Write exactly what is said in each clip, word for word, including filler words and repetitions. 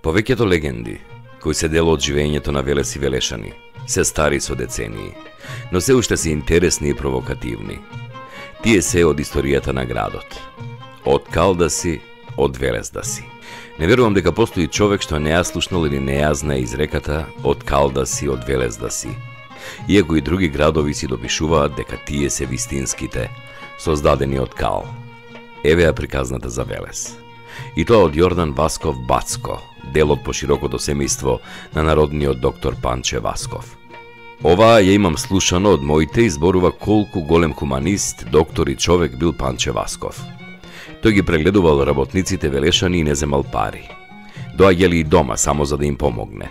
Повеќето легенди, кои се дел од живењето на Велес и Велешани, се стари со децении, но се уште се интересни и провокативни. Тие се од историјата на градот. Од Кал да си, од Велес да си. Не верувам дека постои човек што не ја слушнал или не ја знае изреката од Кал да си, од Велес да си. Иако и други градови си допишуваат дека тие се вистинските, создадени од Кал. Еве ја приказната за Велес. И тоа од Јордан Васков Бацко, дел од поширокото семејство на народниот доктор Панче Васков. Оваа ја имам слушано од моите и зборува колку голем хуманист, доктор и човек бил Панче Васков. Тој ги прегледувал работниците Велешани и не земал пари. Доаѓали и дома само за да им помогне.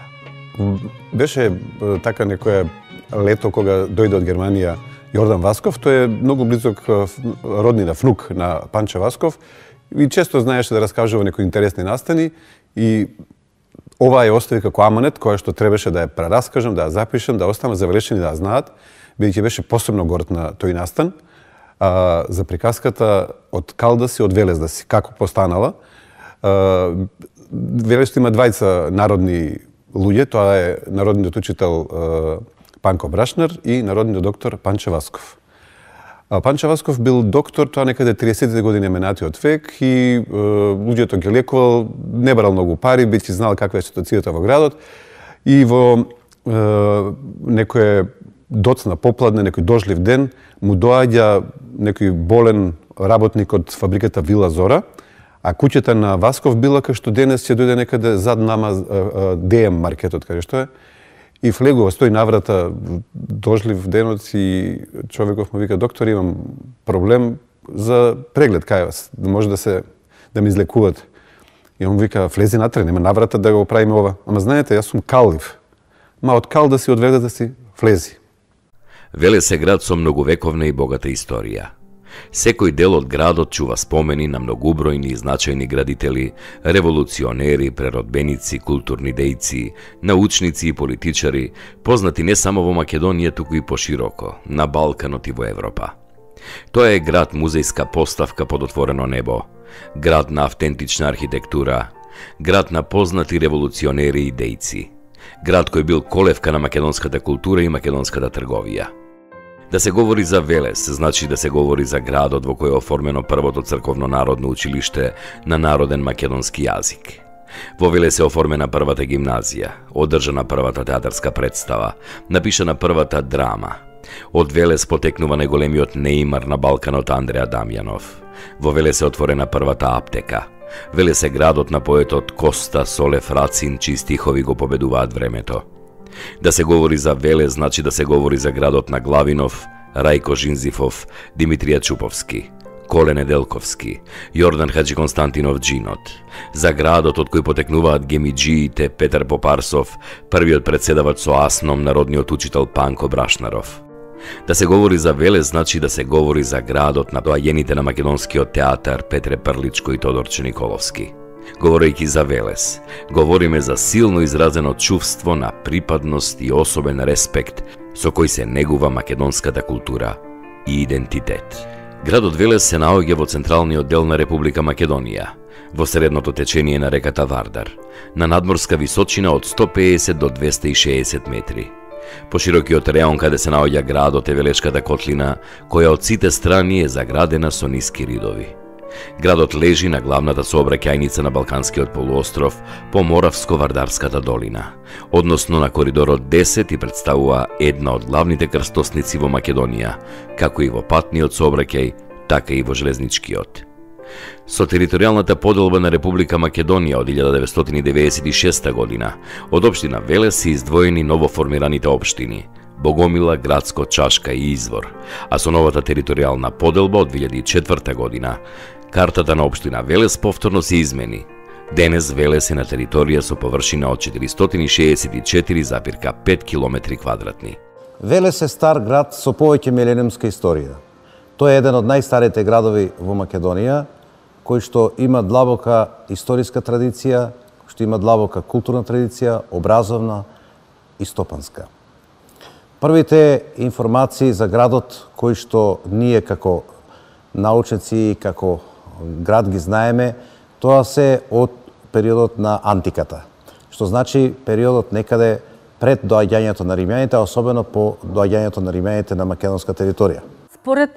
Беше така некоја лето кога дојде од Германија Јордан Васков, тој е многу близок роднина, внук на Панче Васков и често знаеше да раскажува некои интересни настани и ова ја остави како аманет која што требаше да ја прераскажам, да ја запишам, да оставам за Велешани да ја знаат, бидејќи беше посебно горд на тој настан. А, за приказката од Кал да си, од Велес да си, како постанала. А, Велес има двајца народни луѓе, тоа е народниот учител а, Панко Брашнар и народниот доктор Панче Васков. А, Панче Васков бил доктор, тоа некаде триесетте години минатиот век и а, луѓето ги лекувал, не барал многу пари, бидејќи знал каква е ситуацијата во градот и во а, некој доцна попладне, некој дожлив ден, му доаѓа некој болен работник од фабриката Вила Зора, а куќата на Васков била кај што денес ќе дојде некаде зад нама Д М маркетот, каде што е, и влегува, стои наврата, дожлив денот и човеков му вика: доктор, имам проблем за преглед кај вас, да може да се да ме излекувате. И он вика: влези натре, нема наврата да го правиме ова. Ама знаете, јас сум каллив. Ма од Кал да си, од Велес да си, влези. Велес е град со многовековна и богата историја. Секој дел од градот чува спомени на многубројни и значајни градители, револуционери, преродбеници, културни дејци, научници и политичари, познати не само во Македонија, туку и пошироко, на Балканот и во Европа. Тоа е град музејска поставка под отворено небо, град на автентична архитектура, град на познати револуционери и дејци, град кој бил колевка на македонската култура и македонската трговија. Да се говори за Велес, значи да се говори за градот во кој е оформено првото црковно народно училиште на народен македонски јазик. Во Велес е оформена првата гимназија, одржана првата театарска представа, напишана првата драма. Од Велес потекнува најголемиот неимар на Балканот Андреа Дамјанов. Во Велес е отворена првата аптека. Велес е градот на поетот Коста Солев Рацин, чии стихови го победуваат времето. Да се говори за Велес значи да се говори за градот на Главинов, Рајко Жинзифов, Димитрија Чуповски, Коле Неделковски, Јордан Хаджи Константинов Джинот, за градот од кој потекнуваат гемиджиите Петар Попарсов, првиот председавач со Асном, народниот учител Панко Брашнаров. Да се говори за Велес значи да се говори за градот на доаѓените на македонскиот театар Петре Прличко и Тодорче Николовски. Говорејќи за Велес, говориме за силно изразено чувство на припадност и особен респект со кој се негува македонската култура и идентитет. Градот Велес се наоѓа во централниот дел на Република Македонија, во средното течение на реката Вардар, на надморска височина од сто пеесет до двесте и шеесет метри. Поширокиот реон каде се наоѓа градот е Велешката котлина, која од сите страни е заградена со ниски ридови. Градот лежи на главната сообраќајница на Балканскиот полуостров по Моравско-Вардарската долина, односно на коридорот десет и представува една од главните крстосници во Македонија, како и во патниот сообраќај, така и во железничкиот. Со територијалната поделба на Република Македонија од илјада деветстотини деветдесет и шеста година, од општина Велес се издвоени новоформираните општини Богомила, Градско, Чашка и Извор, а со новата територијална поделба од две илјади и четврта година, картата на општина Велес повторно се измени. Денес Велес е на територија со површина од четиристотини шеесет и четири запирка пет пет километри квадратни. Велес е стар град со повеќе милениумска историја. Тој е еден од најстарите градови во Македонија, кој што има длабока историска традиција, што има длабока културна традиција, образовна и стопанска. Првите информации за градот кои што ние како научници и како град ги знаеме, тоа се од периодот на антиката, што значи периодот некаде пред доаѓањето на римјаните, а особено по доаѓањето на римјаните на македонска територија. Според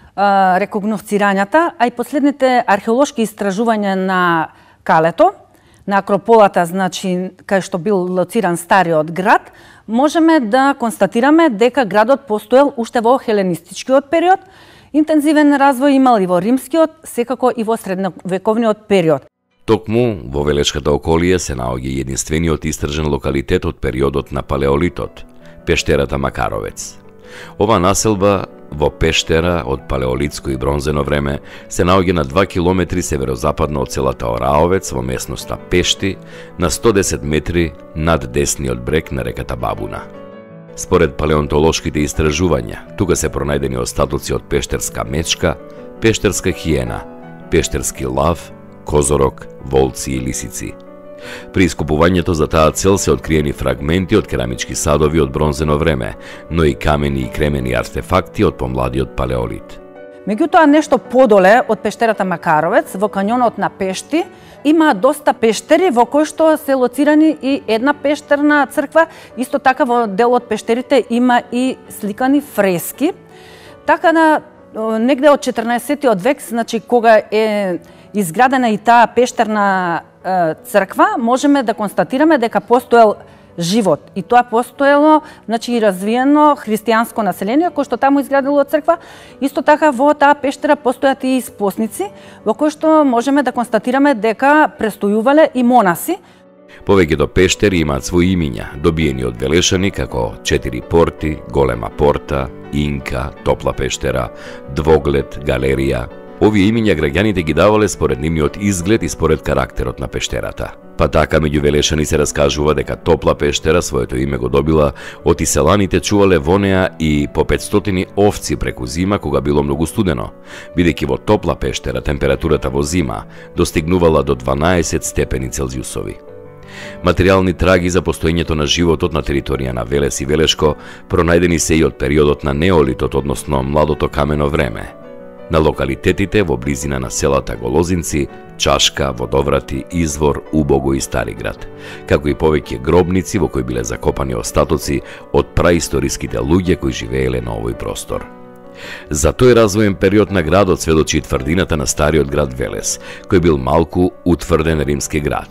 а, рекогносцирањата, а и последните археолошки истражувања на Калето, на Акрополата, значи кај што бил лоциран стариот град, можеме да констатираме дека градот постоел уште во хеленистичкиот период, интензивен развој имал и во римскиот, секако и во средновековниот период. Токму во Велешката околија се наоѓа единствениот истражен локалитет од периодот на Палеолитот, пештерата Макаровец. Ова населба во пештера од палеолитско и бронзено време се наоѓа на два километри северозападно од селата Ораовец во местноста Пешти, на сто десет метри над десниот брег на реката Бабуна. Според палеонтолошките истражувања, тука се пронајдени остатоци од пештерска мечка, пештерска хиена, пештерски лав, козорог, волци и лисици. При искупувањето за таа цел се откриени фрагменти од керамички садови од бронзено време, но и камени и кремени артефакти од помладиот палеолит. Меѓутоа, нешто подоле од пештерата Макаровец, во кањонот на Пешти, има доста пештери во кои што се лоцирани и една пештерна црква, исто така во дел од пештерите има и сликани фрески. Така да негде од четрнаесеттиот век, значи кога е изградена и таа пештерна црква, можеме да констатираме дека постоел живот. И тоа постоело, значи и развиено христијанско население, кој што таму изградило црква. Исто така во таа пештера постојат и спосници, во кои што можеме да констатираме дека престојувале и монаси. Повеќето пештери имаат своји имиња, добиени од Велешани како Четири порти, Голема порта, Инка, Топла пештера, Двоглед, Галерија. Овие имиња граѓаните ги давале според нивниот изглед и според карактерот на пештерата. Па така меѓу Велешани се раскажува дека Топла пештера своето име го добила од иселаните чувале во неа и по петстотини овци преку зима кога било многу студено, бидејќи во Топла пештера температурата во зима достигнувала до дванаесет степени Целзиусови. Материјални траги за постоењето на животот на територија на Велес и Велешко пронајдени се и од периодот на неолитот, односно младото камено време. На локалитетите во близина на селата Голозинци, Чашка, Водоврати, Извор, Убого и Стариград, како и повеќе гробници во кои биле закопани остатоци од праисториските луѓе кои живееле на овој простор. За тој развоен период на градот сведочи тврдината на стариот град Велес, кој бил малку утврден римски град.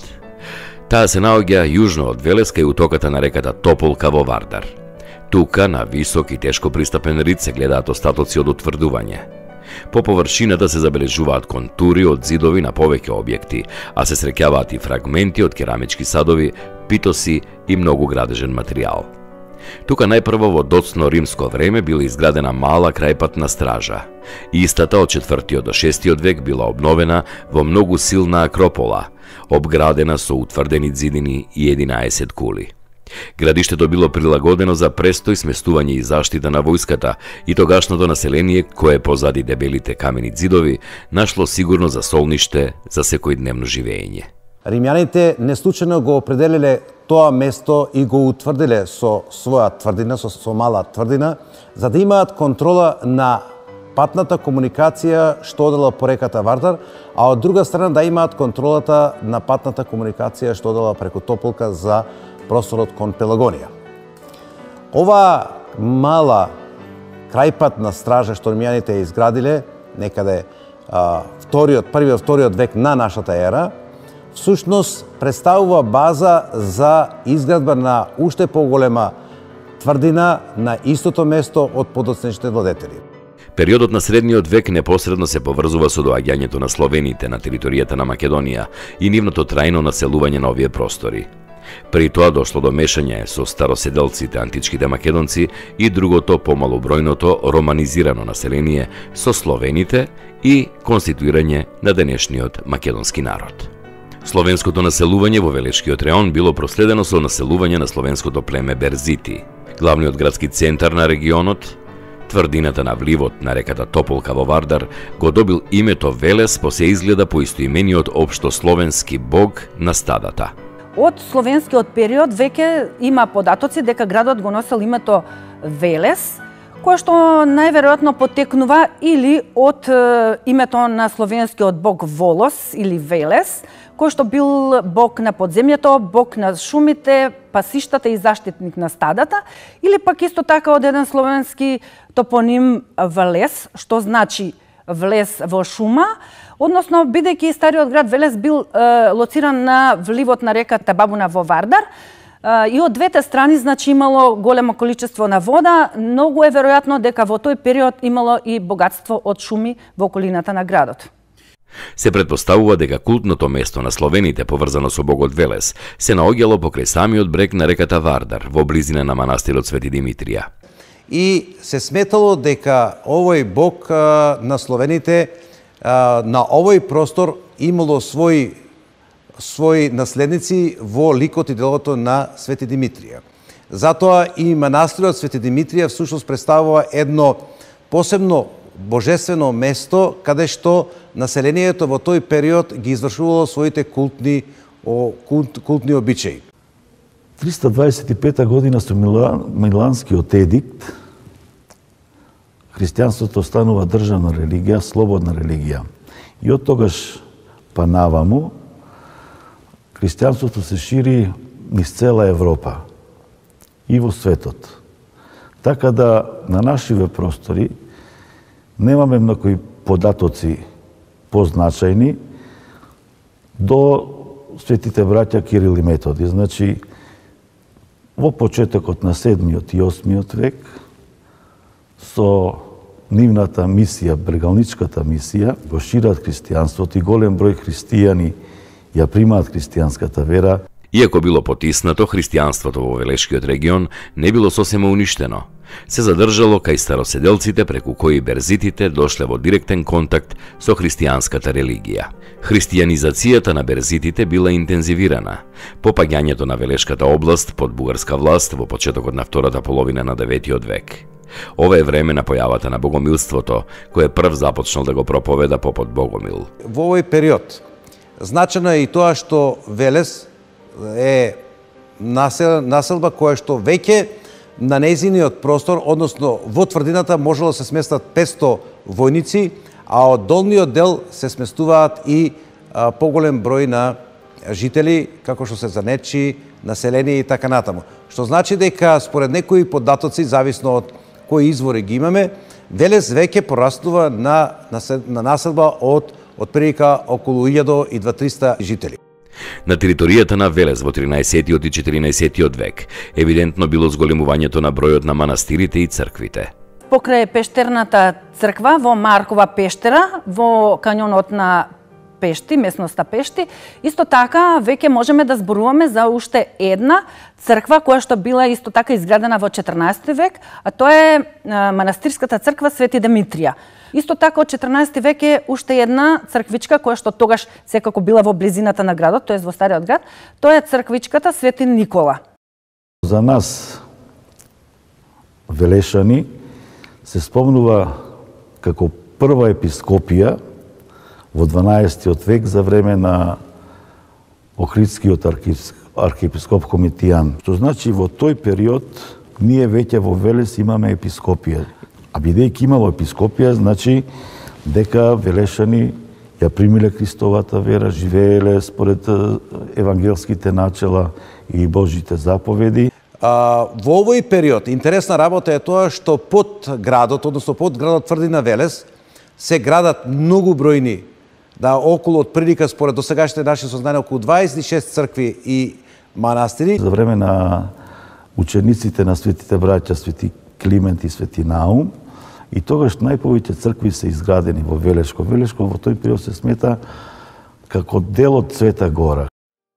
Таа се наоѓа јужно од Велес кај утоката на реката Тополка во Вардар. Тука, на висок и тешко пристапен рид, се гледаат остатоци од утврдување. По површината се забележуваат контури од зидови на повеќе објекти, а се среќаваат и фрагменти од керамички садови, питоси и многу градежен материјал. Тука најпрво во доцно римско време била изградена мала крајпатна стража. Истата од четвртиот до шестиот век била обновена во многу силна акропола, обградена со утврдени зидини и единаесет кули. Градиштето било прилагодено за престој, сместување и заштита на војската и тогашното население, кое позади дебелите камени зидови, нашло сигурно за солниште за секојдневно живење. Римјаните неслучајно го определиле тоа место и го утврдиле со своја тврдина, со, со мала тврдина, за да имаат контрола на патната комуникација што одела по реката Вардар, а од друга страна да имаат контролата на патната комуникација што одела преку Тополка за просторот кон Пелагонија. Ова мала крајпатна стража што римјаните изградиле некаде а, вториот, првиот, вториот век на нашата ера, всушност представува база за изградба на уште поголема тврдина на истото место од подоцнешните владетели. Периодот на средниот век непосредно се поврзува со доаѓањето на словените на територијата на Македонија и нивното трајно населување на овие простори. При тоа дошло до мешање со староседелците античките македонци и другото помалобројното романизирано население со словените и конституирање на денешниот македонски народ. Словенското населување во Велешкиот реон било проследено со населување на словенското племе Берзити. Главниот градски центар на регионот, тврдината на вливот на реката Тополка во Вардар, го добил името Велес по се изгледа по истоимениот општо словенски бог на стадата. Од словенскиот период веќе има податоци дека градот го носел името Велес, која што најверојатно потекнува или од е, името на словенскиот бог Волос или Велес, кој што бил бог на подземјето, бог на шумите, пасиштата и заштитник на стадата, или пак исто така од еден словенски топоним Велес, што значи влез во шума, односно бидејќи стариот град Велес бил е, лоциран на вливот на реката Бабуна во Вардар, и од двете страни, значи, имало големо количество на вода, многу е веројатно дека во тој период имало и богатство од шуми во околината на градот. Се предпоставува дека култното место на словените поврзано со богот Велес се наоѓало покрај самиот брег на реката Вардар, во близина на манастирот Свети Димитрија. И се сметало дека овој бог а, на словените а, на овој простор имало свој своји наследници во ликот и делото на Свети Димитрија. Затоа и манастирот Свети Димитрија всушност представува едно посебно божествено место каде што населението во тој период ги извршувало своите култни о, култ, култни обичаи. триста дваесет и пета година со Милан, Миланскиот едикт христијанството станува државна религија, слободна религија. И од тогаш па наваму христијанството се шири низ цела Европа и во светот. Така да на нашиве простори немаме многу податоци позначајни до светите браќа Кирил и Методи. Значи, во почетокот на седмиот и осмиот век, со нивната мисија, брегалничката мисија, го шират христијанството и голем број христијани ја примаат христијанската вера. Иако било потиснато, христијанството во Велешкиот регион не било сосема уништено. Се задржало кај староседелците преку кои берзитите дошле во директен контакт со христијанската религија. Христијанизацијата на берзитите била интензивирана. Попаѓањето на Велешката област под бугарска власт во почетокот на втората половина на деветиот век. Ова е време на појавата на богомилството, кој прв започнал да го проповеда попот Богомил. Во овој период значено е и тоа што Велес е насел, населба која што веќе на нејзиниот простор, односно во тврдината можело да се сместат петсто војници, а од долниот дел се сместуваат и а, поголем број на жители, како што се занечи, население и така натаму. Што значи дека според некои податоци, зависно од кои извори ги имаме, Велес веќе порастува на, на, на населба од од прилика околу илјада и две-триста жители. На територијата на Велес во тринаесеттиот и четиринаесеттиот век евидентно било зголемувањето на бројот на манастирите и црквите. Покрај пештерната црква во Маркова пештера, во кањонот на Пешти, местноста Пешти, исто така веќе можеме да зборуваме за уште една црква која што била исто така изградена во четрнаесети век, а тоа е манастирската црква Свети Димитрија. Исто така од четрнаесети век е уште една црквичка која што тогаш секако била во близината на градот, тоест во стариот град, тоа е црквичката Свети Никола. За нас велешани се спомнува како прва епископија во дванаесеттиот век за време на Охридскиот архиепископ Комитијан. Што значи во тој период ние веќе во Велес имаме епископија. А бидејќи имало епископија, значи дека велешани ја примиле Христовата вера, живееле според евангелските начела и Божите заповеди. А, во овој период интересна работа е тоа што под градот, односно под градот Тврдина Велес, се градат многу бројни, да околу од прилика според досегашните наши сознания околу дваесет и шест цркви и манастири. За време на учениците на светите браќа Свети Климент и Свети Наум, и тогаш најповеќе цркви се изградени во Велешко. Велешко во тој период се смета како дел од Света Гора.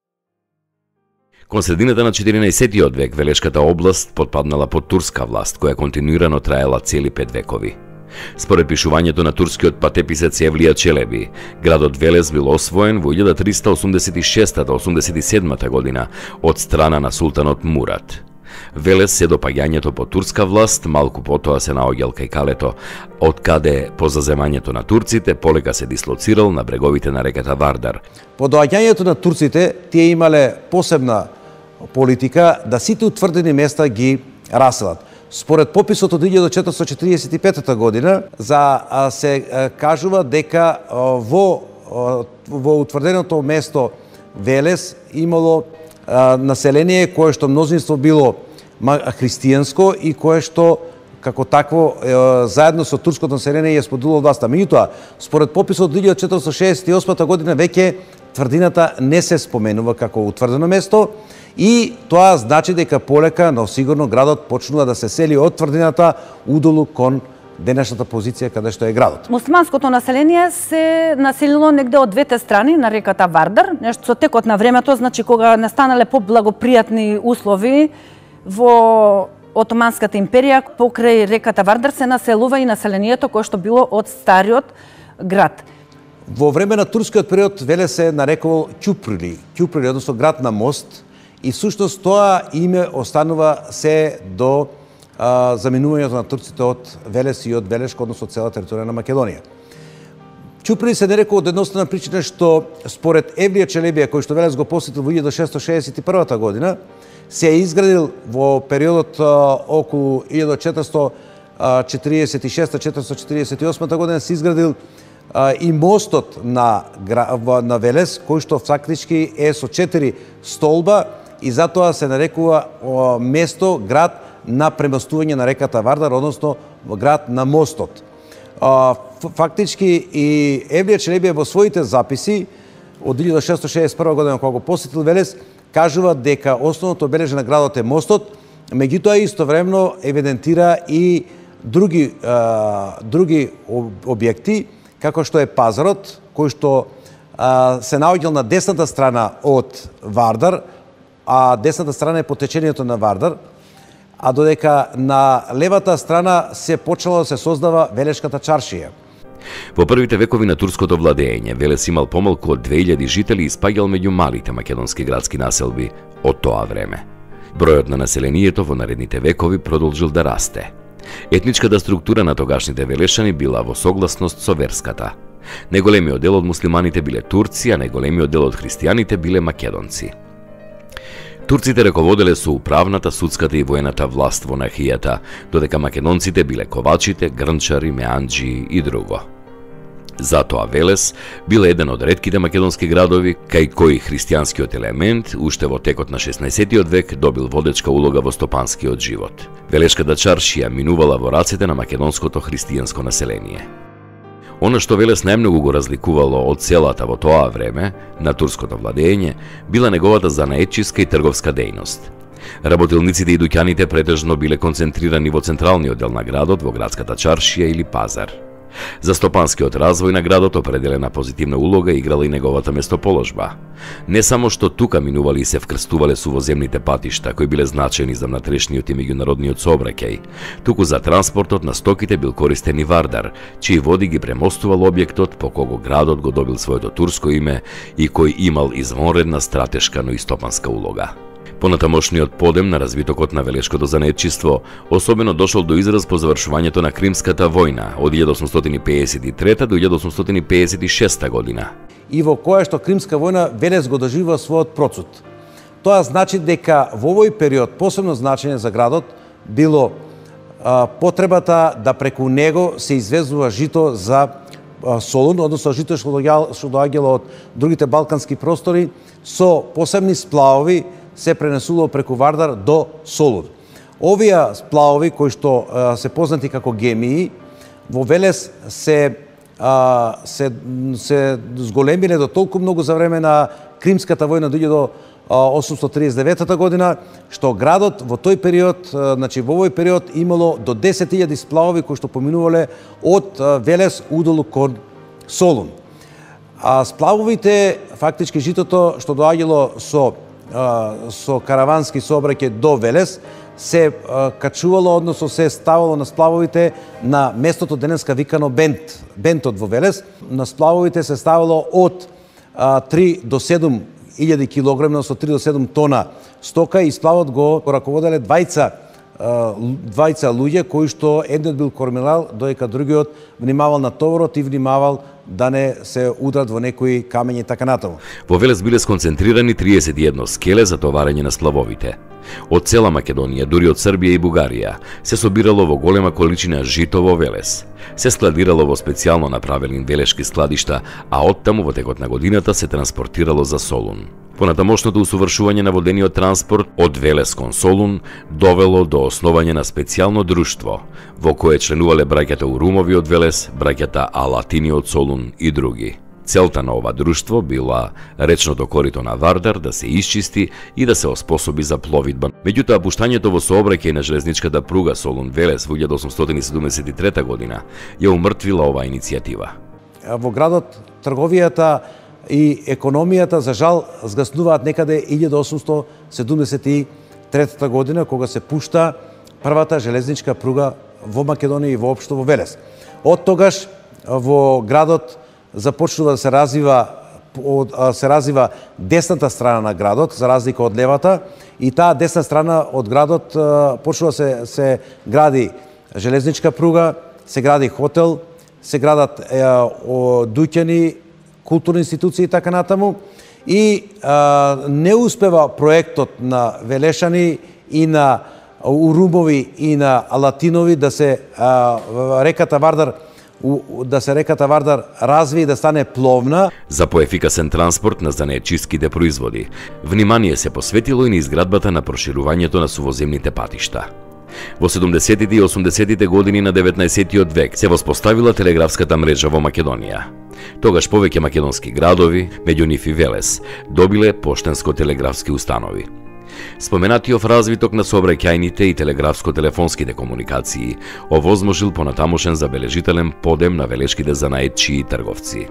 Кон средината на четиринаесеттиот век Велешката област потпаднала под турска власт, која континуирано траела цели пет векови. Според пишувањето на турскиот патеписец Евлија Челеби, градот Велес бил освоен во илјада триста осумдесет и шеста до осумдесет и седмата година од страна на султанот Мурат. Велес се до паѓањето под турска власт малку потоа се наоѓал кај Калето, од каде по заземањето на турците полека се дислоцирал на бреговите на реката Вардар. По доаѓањето на турците, тие имале посебна политика да сите утврдени места ги раселат. Според пописот од илјадот четиристотини четиридесет и петта година за а, се а, кажува дека а, во а, во утврденото место Велес имало а, население кое што мнозинство било христијанско и кое што како такво е, заедно со турското население ја споделило власта. Меѓутоа, според пописот од илјадот четиристотини шеесет и осма година веќе тврдината не се споменува како утврдено место и тоа значи дека полека, но сигурно градот почнува да се сели од тврдината удолу кон денешната позиција каде што е градот. Муслиманското население се населило негде од двете страни на реката Вардар, нешто со текот на времето, значи кога настанале поблагопријатни услови во Отоманската империја, покрај реката Вардар се населува и населението кое што било од стариот град. Во време на турскиот период Велес се нарекувал Ќуприли, Ќуприли, односно град на мост, и всушност тоа име останува се до а, заминувањето на турците од Велес и од Велешко, односно цела територија на Македонија. Ќуприли се нарекува од едноставна причина што според Евлија Челебија, кој што Велес го посетил во илјадот шестстотини шеесет и прва година, се е изградил во периодот а, околу илјадот четиристотини четиридесет и шеста до четиристотини четиридесет и осма година се изградил а, и мостот на, на Велес, кој што фактички е со четири столба и затоа се нарекува а, место, град на премостување на реката Вардар, односно град на мостот. А, фактички и Евлија Челебија во своите записи од илјадот шестстотини шеесет и прва година кога го посетил Велес, кажува дека основното обележје на градот е мостот, меѓутоа истовремено евидентира и други а, други објекти, како што е пазарот, кој што а, се наоѓал на десната страна од Вардар, а десната страна е по течението на Вардар, а додека на левата страна се почело да се создава Велешката чаршија. Во првите векови на турското владење, Велес имал помалку од две илјади жители и спаѓал меѓу малите македонски градски населби од тоа време. Бројот на населението во наредните векови продолжил да расте. Етничката структура на тогашните велешани била во согласност со верската. Најголемиот дел од муслиманите биле турци, а најголемиот дел од христијаните биле македонци. Турците раководеле со управната, судската и воената власт во нахијата, додека македонците биле ковачите, грнчари, меанџии и друго. Затоа Велес бил еден од ретките македонски градови кај кои христијанскиот елемент уште во текот на шеснаесеттиот век добил водечка улога во стопанскиот живот. Велешката чаршија минувала во рацете на македонското христијанско население. Она што Велес најмногу го разликувало од селата во тоа време на турското владење била неговата занаетчиска и трговска дејност. Работилниците и дуќаните претежно биле концентрирани во централниот дел на градот, во градската чаршија или пазар. За стопанскиот развој на градот определена позитивна улога играла и неговата местоположба. Не само што тука минували и се вкрстувале сувоземните патишта, кои биле значајни за внатрешниот и меѓународниот сообраќај, туку за транспортот на стоките бил користен и Вардар, чии води ги премостувал објектот по кого градот го добил своето турско име и кој имал извонредна стратешка, но и стопанска улога. Понатамошниот подем на развитокот на велешкото занаетчиство особено дошол до израз по завршувањето на Кримската војна од илјадот осумстотини пеесет и трета до илјадот осумстотини пеесет и шеста година. И во која што Кримска војна Велес го доживува својот процут. Тоа значи дека во овој период посебно значење за градот било а, потребата да преку него се извезува жито за а, Солун, односно жито што доаѓало од другите балкански простори со посебни сплавови се пренесувало преку Вардар до Солун. Овие сплавови кои што а, се познати како гемии во Велес се а, се се зголемиле до толку многу за време на Кримската војна до илјадот осумстотини триесет и девета година, што градот во тој период, значи во овој период имало до десет илјади сплавови кои што поминувале од Велес удолу кон Солун. А сплавовите, фактички житото што доаѓало со со каравански сообраќај до Велес се качувало, односно се ставало на сплавовите на местото денеска викано Бент, Бентот во Велес. На сплавовите се ставало од три до седум илјади килограми, односно три до седум тона стока и сплавот го раководеле двајца двајца луѓе кои што едниот бил кормилар, додека другиот внимавал на товарот и внимавал да не се удрат во некои камења и така натаму. Во Велес биле сконцентрирани триесет и едно скеле за товарење на сплавовите. Од цела Македонија, дури од Србија и Бугарија, се собирало во голема количина жито во Велес. Се складирало во специјално направени велешки складишта, а оттаму во текот на годината се транспортирало за Солун. Понатамошното усовршување на водениот транспорт од Велес кон Солун довело до основање на специјално друштво, во кое членувале браќата Урумови од Велес, браќата Алатини од Солун и други. Целта на ова друштво била речното корито на Вардар да се исчисти и да се оспособи за пловидба. Меѓутоа, пуштањето во сообраќај на железничката пруга Солун-Велес во илјада осумстотини седумдесет и трета година ја умртвила оваа иницијатива. Во градот трговијата и економијата, за жал, згаснуваат некаде илјада осумстотини седумдесет и трета година, кога се пушта првата железничка пруга во Македонија и воопшто во Велес. Од тогаш во градот започнува да се развива се развива десната страна на градот, за разлика од левата, и таа десна страна од градот почнува се се гради железничка пруга, се гради хотел, се градат е, о, дуќани, културни институции и така натаму, и а, не успева проектот на Велешани и на Урумови и на Алатинови да се а, реката Вардар да се реката Вардар разви и да стане пловна. За поефикасен транспорт на занаетчиските производи, внимание се посветило и на изградбата на проширувањето на сувоземните патишта. Во седумдесетите и осумдесетите години на деветнаесеттиот век се воспоставила телеграфската мрежа во Македонија. Тогаш повеќе македонски градови, меѓу нив и Велес, добиле поштенско-телеграфски установи. Споменатиот развиток на сообраќајните и телеграфско-телефонските комуникации овозможил понатамошен забележителен подем на велешките занаетчи и трговци.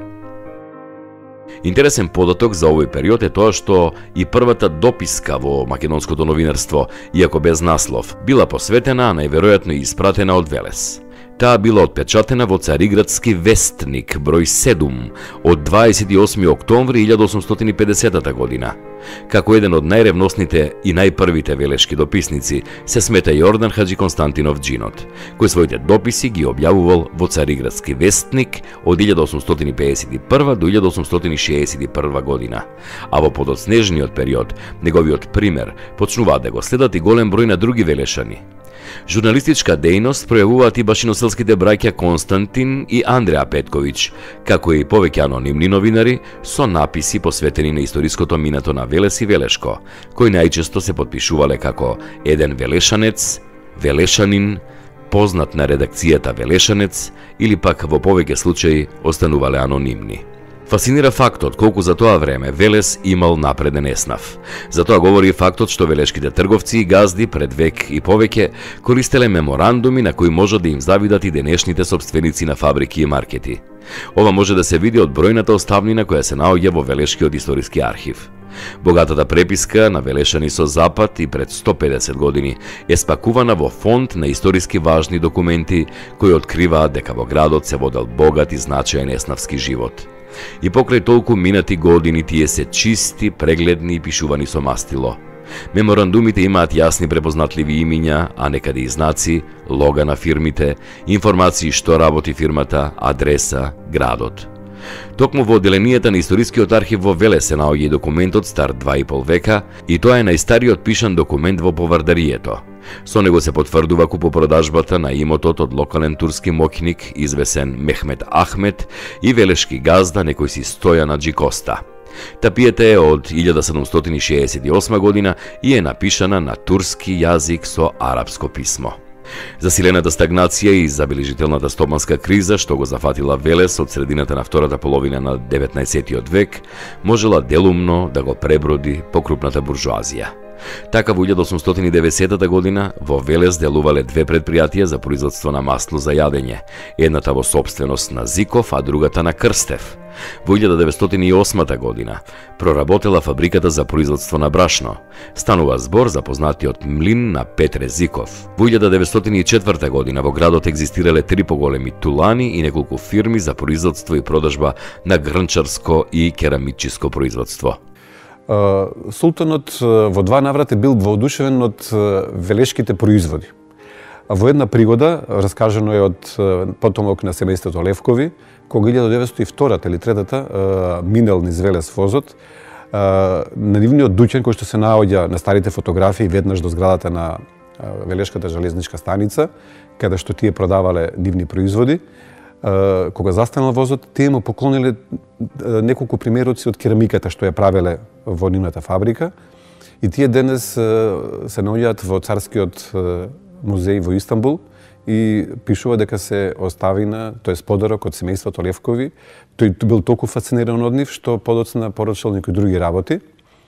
Интересен податок за овој период е тоа што и првата дописка во македонското новинарство, иако без наслов, била посветена, а најверојатно и испратена од Велес. Таа била отпечатена во Цариградски вестник број седум од дваесет и осми октомври илјада осумстотини и педесета година. Како еден од најревносните и најпрвите велешки дописници се смета Јордан Хаджи Константинов Джинот, кој своите дописи ги објавувал во Цариградски вестник од илјада осумстотини пеесет и прва до илјада осумстотини шеесет и прва година. А во подоцнежниот период, неговиот пример почнуваат да го следат и голем број на други велешани. Журналистичка дејност пројавуваат и башиноселските браќа Константин и Андреа Петковиќ, како и повеќе анонимни новинари со написи посветени на историското минато на Велес и Велешко, кои најчесто се потпишувале како еден велешанец, велешанин, познат на редакцијата велешанец или пак во повеќе случаи останувале анонимни. Фасцинира фактот колку за тоа време Велес имал напреден еснав. За тоа говори фактот што велешките трговци и газди пред век и повеќе користеле меморандуми на кои можат да им завидат и денешните собственици на фабрики и маркети. Ова може да се види од бројната оставнина која се наоѓа во Велешкиот историски архив. Богатата преписка на велешани со Запад и пред сто педесет години е спакувана во фонд на историски важни документи кои откриваат дека во градот се водел богат и значаен еснавски живот. И покрај толку минати години тие се чисти, прегледни и пишувани со мастило. Меморандумите имаат јасни препознатливи имиња, а некаде и знаци, лога на фирмите, информации што работи фирмата, адреса, градот. Токму во одделенијата на историскиот архив во Велес се наоѓа и документот стар два и пол века, и тоа е најстариот пишан документ во повардарието. Со него се потврдува купопродажбата на имотот од локален турски моќник, извесен Мехмет Ахмет, и велешки газда некој си Стојан Аџи Коста. Тапијата е од илјада седумстотини шеесет и осма година и е напишана на турски јазик со арапско писмо. Засилената стагнација и забележителната стопанска криза што го зафатила Велес од средината на втората половина на деветнаесеттиот век можела делумно да го преброди покрупната буржуазија. Така во илјада осумстотини и деветдесета година во Велес делувале две предпријатија за производство на масло за јадење, едната во сопственост на Зиков, а другата на Крстев. Во илјада деветстотини и осма година проработела фабриката за производство на брашно. Станува збор за познатиот млин на Петре Зиков. Во илјада деветстотини и четврта година во градот екзистирале три поголеми тулани и неколку фирми за производство и продажба на грнчарско и керамичиско производство. Султанот во два наврати бил воодушевен од велешките производи. Во една пригода, раскажено е од потомок на семејството Левкови, кога илјада деветстотини и втората или третата минел низ Велес возот, на нивниот дуќан кој што се наоѓа на старите фотографии веднаш до зградата на Велешката железничка станица, каде што тие продавале нивни производи, кога застанал возот, тие му поклониле неколку примероци од керамиката што ја правеле во нивната фабрика, и тие денес се наоѓаат во Царскиот музеј во Истанбул и пишува дека се оставина, тој подарок од семејството Левкови. Тој бил толку фасциниран од нив што подоцна порачал некои други работи.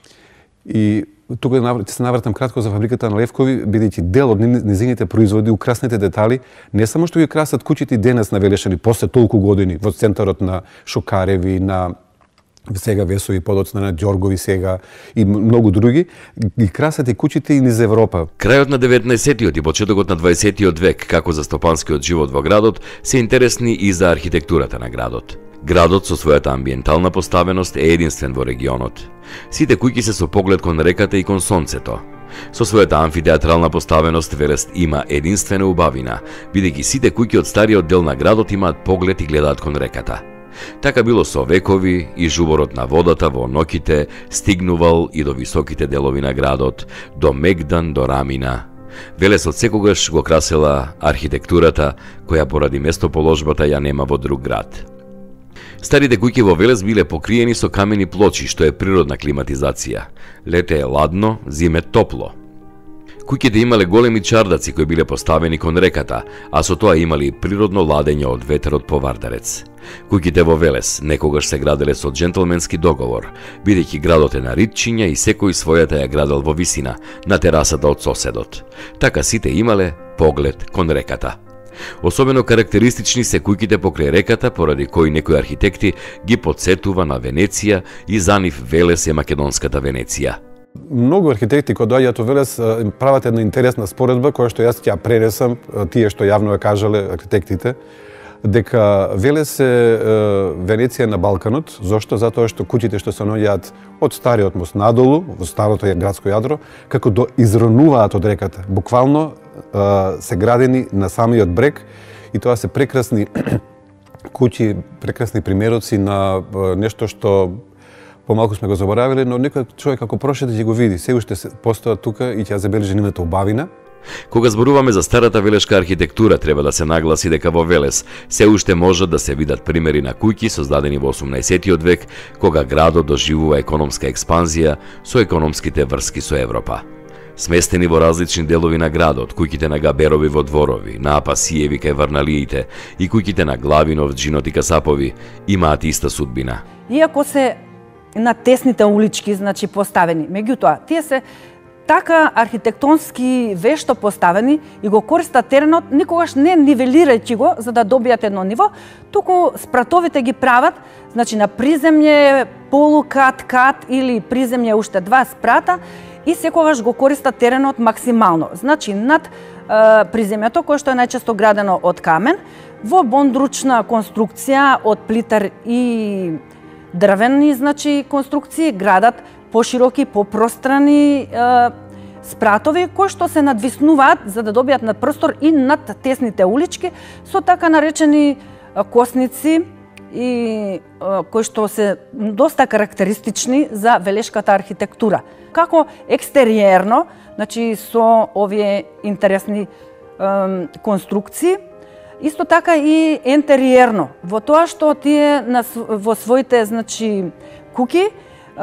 И тука ќе се навратам кратко за фабриката на Левкови, бидејќи дел од низините производи, украсните детали, не само што ги красат куќите денес на Велешани после толку години во центарот на Шокареви, на сега Весови, подоцна на Ѓоргови сега и многу други, ги красат и куќите и низ Европа. Крајот на деветнаесеттиот и почетокот на дваесеттиот век, како за стопанскиот живот во градот, се интересни и за архитектурата на градот. Градот со својата амбиентална поставеност е единствен во регионот. Сите куќи се со поглед кон реката и кон сонцето. Со својата амфитеатрална поставеност Велес има единствена убавина, бидејќи сите куќи од стариот дел на градот имаат поглед и гледаат кон реката. Така било со векови и жуборот на водата во ноќите стигнувал и до високите делови на градот, до Мегдан, до Рамина. Велес од секогаш го красела архитектурата, која поради местоположбата ја нема во друг град. Старите куќи во Велес биле покриени со камени плочи, што е природна климатизација. Лете е ладно, зиме топло. Куќите имале големи чардаци кои биле поставени кон реката, а со тоа имали природно ладење од ветерот по Вардарец. Куќите во Велес некогаш се граделе со джентлменски договор, бидејќи градот е на ритчиња и секој својата ја градел во висина, на терасата од соседот. Така сите имале поглед кон реката. Особено карактеристични се куќите покрај реката, поради кои некои архитекти ги подсетува на Венеција и за нив Велес е македонската Венеција. Многу архитекти кои доаѓаат во Велес прават една интересна споредба која што јас ќе ја пренесам, тие што јавно ја кажале архитектите, дека Велес е Венеција на Балканот. Зошто? Затоа што куќите што се наоѓаат од стариот мост надолу, во старото градско јадро, како до изронуваат од реката. Буквално се градени на самиот брег и тоа се прекрасни куќи, прекрасни примероци на нешто што помалку сме го заборавиле, но некој човек ако прошете ќе го види. Се уште постојат тука и ќе ја забележи нивната убавина. Кога зборуваме за старата велешка архитектура, треба да се нагласи дека во Велес се уште можат да се видат примери на куќи создадени во осумнаесеттиот век, кога градот доживува економска експанзија со економските врски со Европа. Сместени во различни делови на градот, куќите на Габерови во Дворови, на Апасиеви кај Варналиите и куќите на Главинов, Джинот и Касапови имаат иста судбина. Иако се на тесните улички, значи поставени, меѓутоа тие се така архитектонски вешто поставени и го користат теренот, никогаш не нивелирајќи го за да добијат едно ниво, туку спратовите ги прават, значи на приземје, полукат, кат или приземје уште два спрата и секогаш го користат теренот максимално. Значи над е, приземјето, кое што е најчесто градено од камен, во бондручна конструкција од плитар и дрвени, значи конструкции градат пошироки, попространи е, спратови кои што се надвиснуваат за да добијат над простор и над тесните улички со така наречени е, косници и е, кои што се доста карактеристични за велешката архитектура. Како екстериерно, значи со овие интересни е, конструкции, исто така и интериерно, во тоа што тие на, во своите значи куќи е,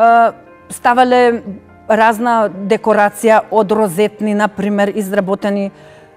ставале разна декорација од розетни, например, изработени е,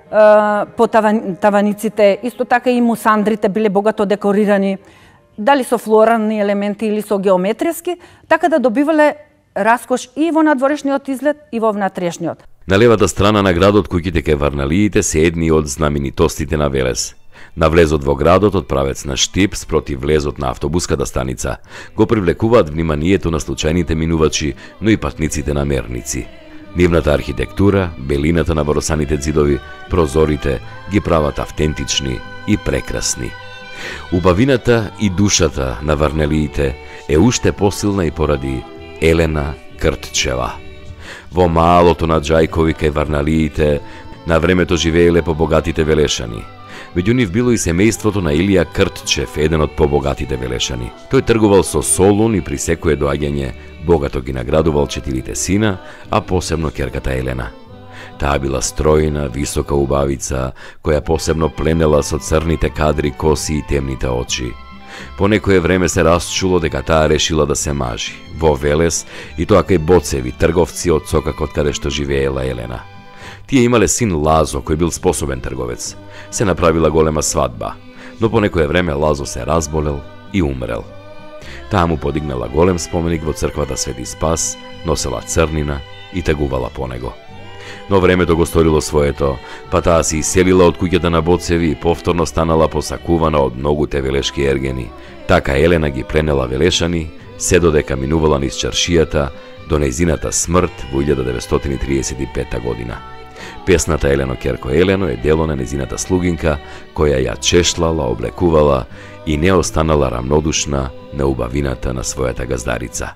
по таван, таваниците, исто така и мусандрите биле богато декорирани, дали со флорални елементи или со геометријски, така да добивале раскош и во надворешниот изглед и во внатрешниот. На левата страна на градот куќите кај Варналиите се едни од знаменитостите на Велес. На влезот во градот од правец на Штип спроти влезот на автобуската станица го привлекуваат вниманието на случајните минувачи, но и патниците на мерници. Нивната архитектура, белината на воросаните ѕидови, прозорите ги прават автентични и прекрасни. Убавината и душата на Варналиите е уште посилна и поради Елена Кртчева. Во малото на Ѓајкови кај Варналиите, На времето живееле побогатите велешани. Меѓу нив било и семејството на Илија Кртчев, еден од побогатите велешани. Тој тргувал со Солун и при секое доаѓање богато ги наградувал четирите сина, а посебно ќерката Елена. Таа била стројна, висока убавица, која посебно пленела со црните кадри коси и темните очи. По некое време се расчуло дека таа решила да се мажи во Велес, и тоа кај боцеви, трговци од сокакот каде што живеела Елена. Тие имале син Лазо, кој бил способен трговец. Се направила голема свадба, но по некое време Лазо се разболел и умрел. Таа му подигнала голем споменик во црквата Свети Спас, носела црнина и тагувала по него. Но времето го сторило своето, па таа се иселила од куќата на Боцеви и повторно станала посакувана од многуте велешки ергени. Така Елена ги пленела велешани, се додека минувала низ чаршијата до нејзината смрт во илјада деветстотини триесет и пета година. Песната Елено Керко Елено е дело на нејзината слугинка, која ја чешлала, облекувала и не останала рамнодушна на убавината на својата газдарица.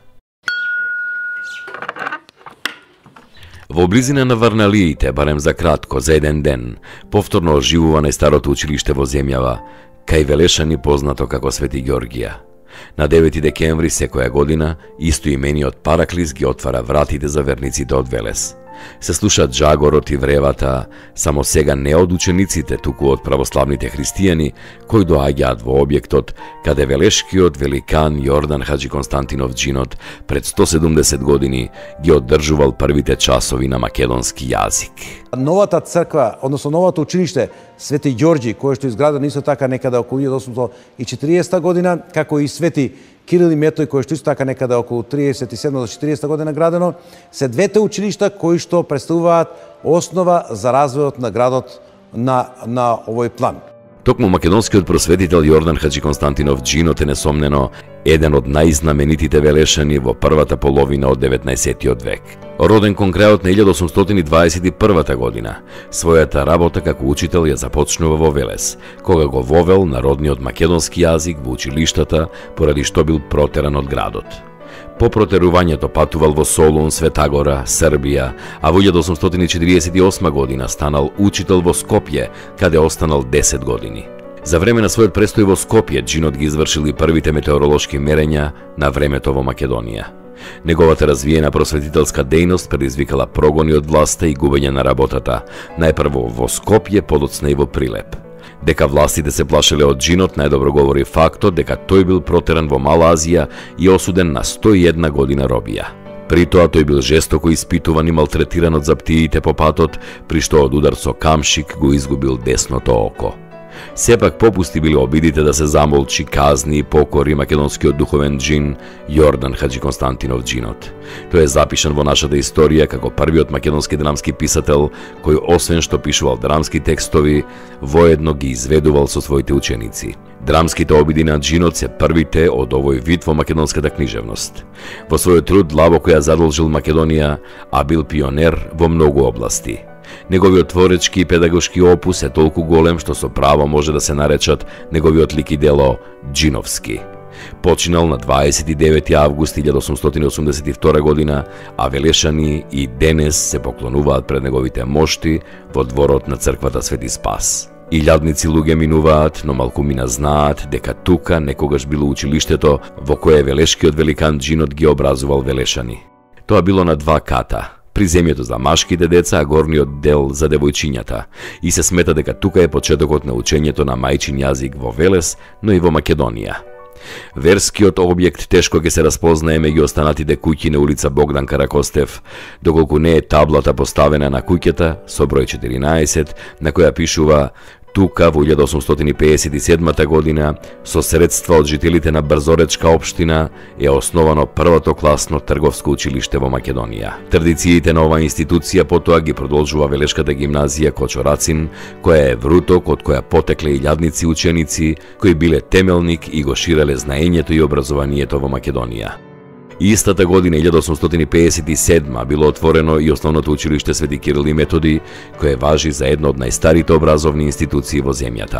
Во близина на Варналиите, барем за кратко, за еден ден, повторно оживува најстарото училиште во земјава, кај велешани познато како Свети Ѓоргија. На девети декември секоја година, истоимениот Параклис ги отвара вратите за верниците од Велес. Се слушат джагорот и вревата, само сега не од учениците, туку од православните христијани, кои доаѓаат во објектот, каде велешкиот великан Јордан Хаджи Константинов Џинот пред сто седумдесет години ги одржувал првите часови на македонски јазик. Новата црква, односно новото училиште Свети Ѓорѓи, кое што изградено исто така некаде околу илјада осумстотини и четиридесета година, како и Свети Кирил и Метој, кој што исто така некаде околу триесет и седма до четиридесета година градено, се двете училишта кои што представуваат основа за развојот на градот на, на овој план. Токму македонскиот просветител Јордан Хаджи Константинов Џинот е несомнено еден од најзнаменитите велешани во првата половина од деветнаесеттиот век. Роден кон крајот на илјада осумстотини дваесет и првата година, својата работа како учител ја започнува во Велес, кога го вовел народниот македонски јазик во училиштата, поради што бил протеран од градот. По протерувањето патувал во Солун, Светагора, Србија, а во илјада осумстотини четиридесет и осма година станал учител во Скопје, каде останал десет години. За време на својот престој во Скопје, Џинот ги извршил и првите метеоролошки мерења на времето во Македонија. Неговата развиена просветителска дејност предизвикала прогони од власта и губење на работата, најпрво во Скопје, подоцна и во Прилеп. Дека властите се плашеле од Џинот, најдобро говори фактот дека тој бил протеран во Мала Азија и осуден на сто и една година робија. При тоа тој бил жестоко испитуван и малтретиран од заптиите по патот, при што од удар со камшик го изгубил десното око. Сепак попусти биле обидите да се замолчи, казни и покори македонскиот духовен џин Јордан Хаджи Константинов Џинот. Тој е запишан во нашата историја како првиот македонски драмски писател кој освен што пишувал драмски текстови, воедно ги изведувал со своите ученици. Драмските обиди на Џинот се првите од овој вид во македонската книжевност. Во својот труд длабоко ја задолжил Македонија, а бил пионер во многу области. Неговиот творечки и педагошки опус е толку голем што со право може да се наречат неговиот лик и дело џиновски. Починал на дваесет и девети август илјада осумстотини осумдесет и втора година, а велешани и денес се поклонуваат пред неговите мошти во дворот на црквата Свети Спас. Илјадници луѓе минуваат, но малкумина знаат дека тука некогаш било училиштето во кое велешкиот великан Џинот ги образувал велешани. Тоа било на два ката. Приземјето за машките деца, а горниот дел за девојчињата, и се смета дека тука е почетокот на учењето на мајчин јазик во Велес, но и во Македонија. Верскиот објект тешко ќе се распознае меѓу останатите куќи на улица Богдан Каракостев, доколку не е таблата поставена на куќата со број четиринаесет, на која пишува: тука во илјада осумстотини пеесет и седмата година, со средства од жителите на Брзоречка општина, е основано првото класно трговско училиште во Македонија. Традициите на оваа институција потоа ги продолжува Велешката гимназија Кочорацин, која е вруток од која потекле илјадници ученици, кои биле темелник и го ширеле знаењето и образованието во Македонија. Истата година, илјада осумстотини пеесет и седма, било отворено и основното училиште Свети Кирил и Методи, кое важи за едно од најстарите образовни институции во земјата.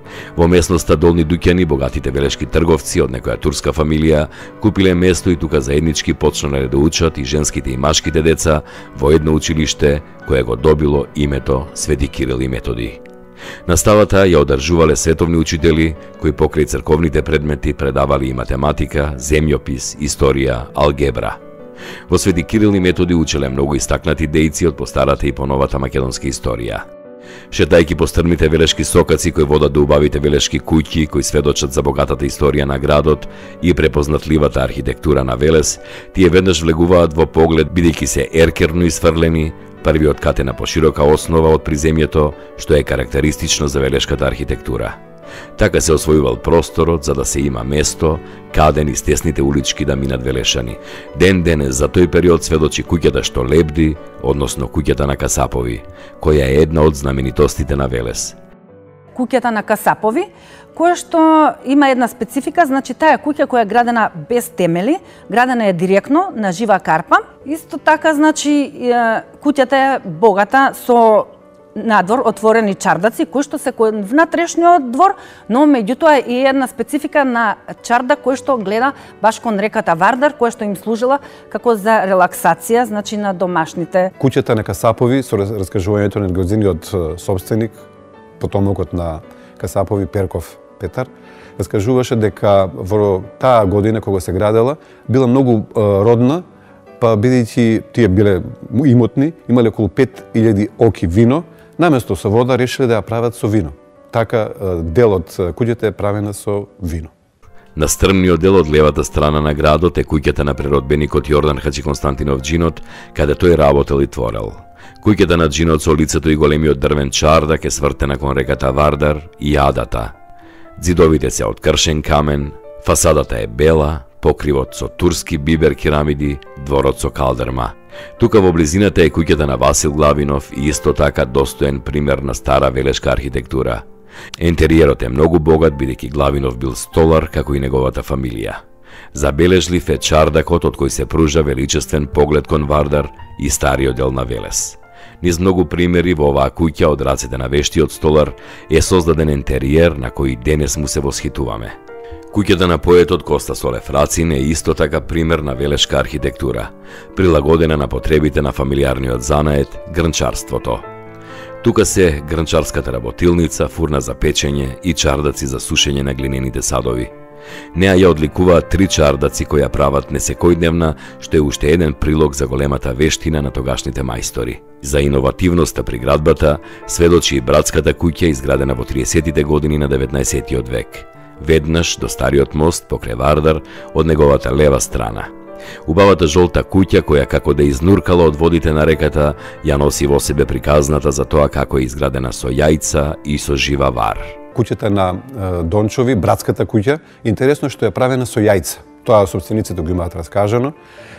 Во местноста Долни Дуќани богатите велешки трговци од некоја турска фамилија купиле место и тука заеднички почнале да учат и женските и машките деца во едно училиште кое го добило името Свети Кирил и Методи. Наставата ја одржувале световни учители кои покрај црковните предмети предавали и математика, земјопис, историја, алгебра. Во Свети Кирил и Методи учеле многу истакнати дејци од постарата и поновата македонска историја. Шетајки по стрмните велешки сокаци кои водат до убавите велешки куќи кои сведочат за богатата историја на градот и препознатливата архитектура на Велес, тие веднаш влегуваат во поглед бидејќи се еркерно isfрлени, првиот катен на поширока основа од приземјето, што е карактеристично за велешката архитектура. Така се освојувал просторот за да се има место каде низ тесните улички да минат велешани. Ден денес за тој период сведочи куќата што лебди, односно куќата на Касапови, која е една од знаменитостите на Велес. Куќата на Касапови, која што има една специфика, значи таа куќа која е градена без темели, градена е директно на жива карпа. Исто така, значи, куќата е богата со надвор отворени чардаци кои што се кон внатрешниот двор, но меѓутоа и една специфика на чардак кој што гледа баш кон реката Вардар, која што им служила како за релаксација, значи на домашните. Куќата на Касапови со раскажувањето на годзиниот собственик, потомокот на Касапови, Перков Петар, раскажуваше дека во таа година кога се градела била многу родна, па бидејќи тие биле имотни, имале околу пет илјади оки вино, наместо со вода решиле да ја прават со вино. Така дел од куќата е правена со вино. На стрмниот дел од левата страна на градот е куќата на преродбеникот Јордан Хачи Константинов Џинот, каде тој работел и творел. Куќата на Џинот со лицето и големиот дрвен чардак е свртена кон реката Вардар и јадата. Ѕидовите се од кршен камен, фасадата е бела, покривот со турски бибер керамиди, дворот со калдерма. Тука во близината е куќата на Васил Главинов и исто така достоен пример на стара велешка архитектура. Интериерот е многу богат бидејќи Главинов бил столар како и неговата фамилија. Забележлив е чардакот од кој се пружа величествен поглед кон Вардар и стариот дел на Велес. Низ многу примери во оваа куќа од рацете на вештиот столар е создаден интериер на кој денес му се восхитуваме. Куќата на поетот Коста Солев Рацин е исто така пример на велешка архитектура, прилагодена на потребите на фамилиарниот занает, грнчарството. Тука се грнчарската работилница, фурна за печење и чардаци за сушење на глинените садови. Неа ја одликуваат три чардаци кои ја прават несекојдневна, што е уште еден прилог за големата вештина на тогашните мајстори. За иновативноста при градбата сведочи и братската куќа изградена во триесеттите години на деветнаесеттиот век. Веднаш до стариот мост покрај Вардар од неговата лева страна. Убавата жолта куќа која како да изнуркала од водите на реката ја носи во себе приказната за тоа како е изградена со јајца и со жива вар. Куќата на Дончови, братската куќа, интересно што е правена со јајца. Тоа собствениците го имаат раскажано.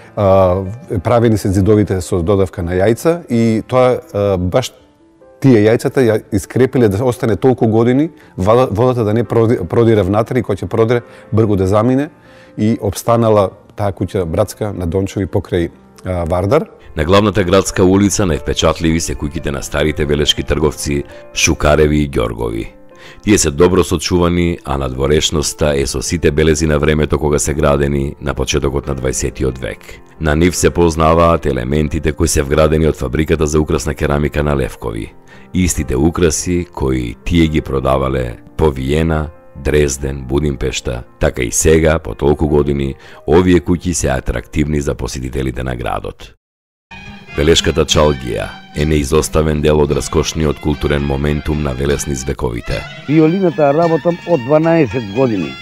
Правени се ѕидовите со додавка на јајца и тоа баш тие јајцата ја искрепиле да остане толку години, водата да не продира внатре и кој ќе продре бргу да замине и обстанала таа куќа братска на Дончови покрај Вардар. На главната градска улица највпечатливи се куќите на старите велешки трговци Шукареви и Ѓоргови. Тие се добро сочувани, а надворешноста е со сите белези на времето кога се градени на почетокот на дваесеттиот век. На нив се познаваат елементите кои се вградени од фабриката за украсна керамика на Левкови. Истите украси кои тие ги продавале по Виена, Дрезден, Будимпешта, така и сега, по толку години, овие куќи се атрактивни за посетителите на градот. Велешката чалгија е неизоставен дел од раскошниот културен моментум на Велес низ вековите. Виолината работам од дванаесет години.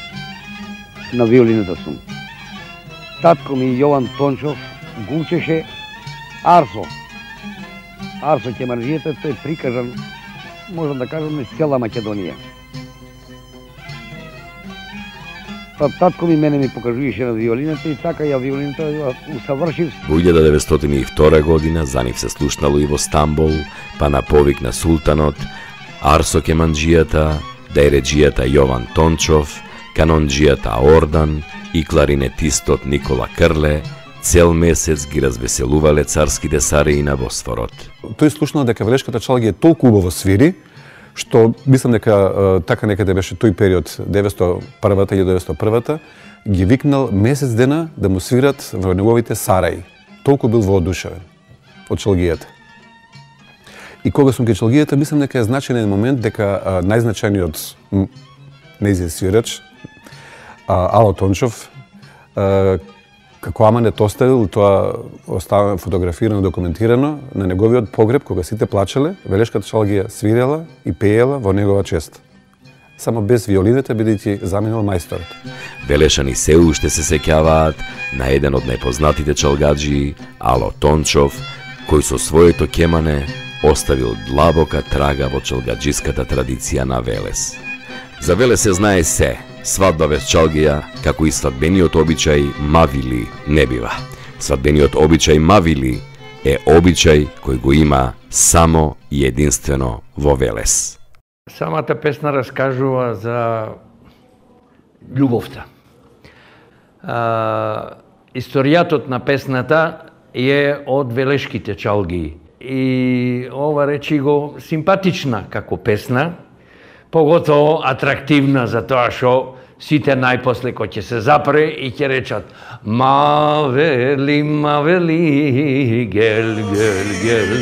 На виолината сум. Татко ми Јован Тончов го учеше Арсо. Арсо Кемарджијата, тој е прикажан, можам да кажам, низ цела Македонија. Па татко ми мене ми покажуваше на виолината и така ја виолината ја усавршив. Во илјада деветстотини и втора година за нив се слушнало и во Стамбол, па на повик на султанот, Арсо Кеманджијата, дајреџијата Јован Тончов, канонџијата Ордан и кларинетистот Никола Крле цел месец ги развеселувале царските сареи на Босфорот. Тој слушнал дека велешката чалгија толку убаво свири, што мислам дека така некаде беше тој период деветстотини и првата или деветстотини и првата, ги викнал месец дена да му свират во неговите сараи. Толку бил воодушевен од чалгијата. И кога сум ке чалгијата, мислам дека е значајен момент дека најзначајниот нејзин свирач, Ало Тончов, како аманет оставил, тоа остава фотографирано, документирано, на неговиот погреб, кога сите плачеле, Велешката чалгија свирела и пеела во негова чест. Само без виолината, бидејќи заминал мајсторот. Велешани се уште се сеќаваат на еден од најпознатите чалгаджи, Ало Тончов, кој со своето кемане оставил длабока трага во чалгаджиската традиција на Велес. За Велес се знае се, свадба без чалгија, како и свадбениот обичај мавили не бива. Свадбениот обичај мавили е обичај кој го има само и единствено во Велес. Самата песна раскажува за љубовта. А, историјатот на песната е од велешките чалгии. И ова речи го симпатична како песна, поготово атрактивна за тоа што сите најпосле кој ќе се запре и ќе речат Мавели, мавели, гел, гел, гел.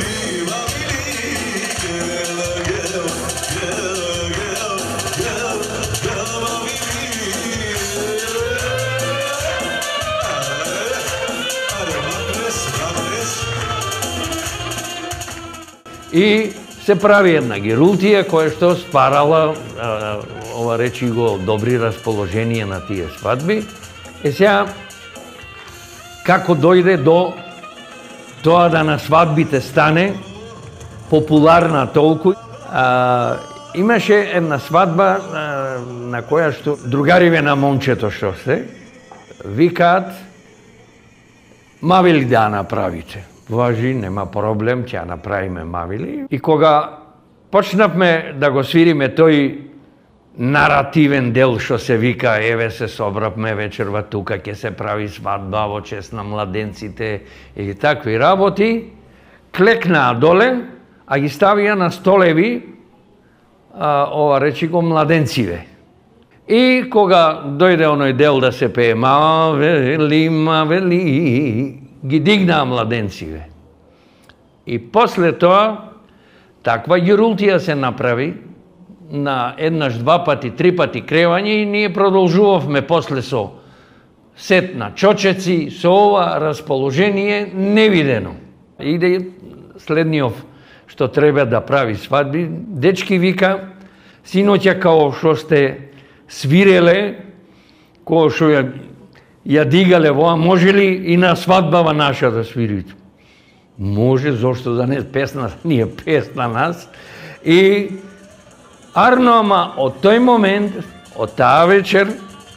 И се прави една гирултија која што спарала, а, ова речи го, добри расположение на тие свадби. Е сега, како дојде до тоа да на свадбите стане популарна толку, а, имаше една свадба а, на која што другариве на момчето што се, викаат, мавили да направите. Важи, нема проблем, ќе направиме мавили. И кога почнавме да го свириме тој наративен дел што се вика, еве се собравме вечерва тука, ќе се прави свадба во чест на младенците или такви работи, клекнаа доле, а ги ставија на столеви, а, ова речи го, младенциве. И кога дојде оној дел да се пее мавели, мавели, ги дигнаа младенциве. И после тоа, таква ѓирултија се направи, на еднаш, два пати, три пати кревање и ние продолжувавме после со сет на чочеци, со ова расположение невидено. Иде следниот што треба да прави свадби. Дечки вика, синоќа као што сте свиреле, као што ја ја дигале воа, може ли и на свадбава наша да свирите? Може, зошто да не песна, ние песна нас. И арно, ама од тој момент, од таа вечер,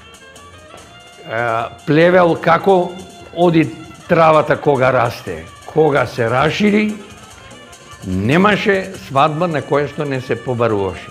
плевел како оди травата кога расте. Кога се рашири, немаше свадба на која што не се побаруваше.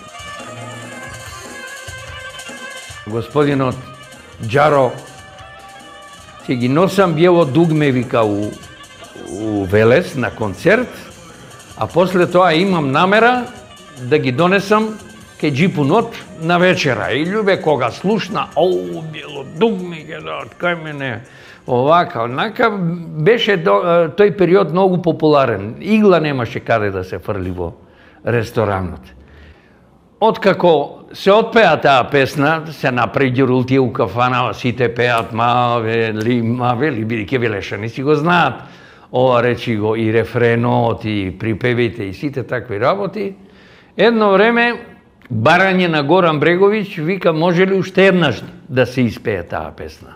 Господинот Џаро, ќе ги носам биело дугме, вика, у, у Велес на концерт, а после тоа имам намера да ги донесам кај Џипунот на вечера. И љубе кога слушна, оу, биело дугме, ќе дадат кај мене, овака, онака, беше до, тој период многу популарен. Игла немаше каде да се фрли во ресторанот. Откако се отпеа таа песна, се направи ѓирултија у кафана, сите пеат мавели, мавели, бидејќи велешани си го знаат, ова речи го и рефренот, и припевите, и сите такви работи. Едно време, барање на Горан Бреговиќ вика, може ли уште еднаш да се испее таа песна?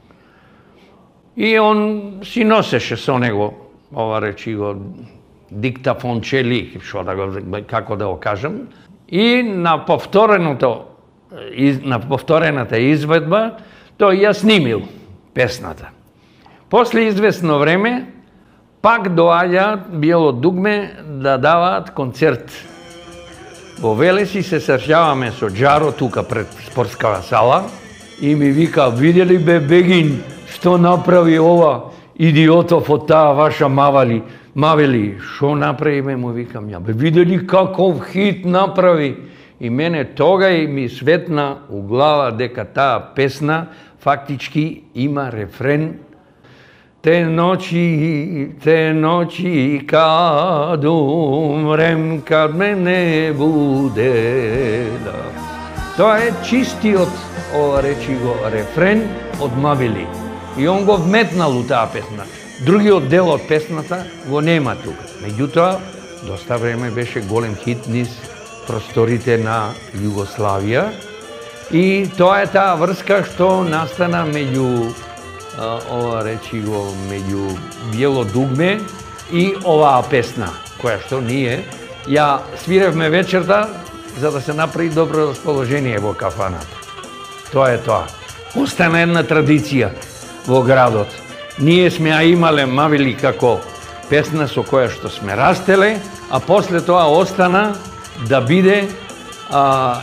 И он си носеше со него, ова речи го, диктафончели, што да го, како да го кажам, и на повтореното, на повторената изведба, тој ја снимил песната. После известно време, пак доаѓа биело дугме да даваат концерт. Во Велес и се сршаваме со Џаро тука пред спортскава сала и ми вика, видели бе Бегин што направи ова идиотов од таа ваша мавали? Ма вели, шо направиме, му викам ја. Бе, видели каков хит направи. И мене тога и ми светна у глава дека таа песна фактички има рефрен. Те ночи, те ночи, кад умрем, кад ме не буде. Да. Тоа е чистиот, ова речи го, рефрен од Мавели. И он го вметнал у таа песна. Другиот дел од песната го нема тука. Меѓутоа, доста време беше голем хит низ просторите на Југославија. И тоа е таа врска што настана меѓу ова речи го, меѓу Биело дугме и оваа песна, која што ние ја свиревме вечерта за да се направи добро расположение во кафаната. Тоа е тоа. Остана една традиција во градот. Ние сме ја имале Мавели како песна со која што сме растеле, а после тоа остана да биде а,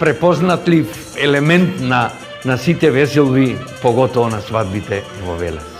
препознатлив елемент на, на сите веселби, поготово на свадбите во Велес.